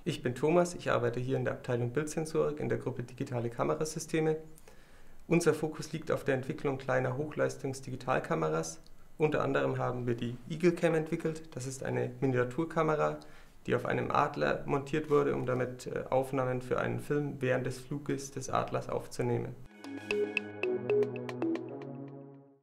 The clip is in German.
Ich bin Thomas, ich arbeite hier in der Abteilung Bildsensorik in der Gruppe Digitale Kamerasysteme. Unser Fokus liegt auf der Entwicklung kleiner Hochleistungs-Digitalkameras. Unter anderem haben wir die EagleCam entwickelt. Das ist eine Miniaturkamera, die auf einem Adler montiert wurde, um damit Aufnahmen für einen Film während des Fluges des Adlers aufzunehmen.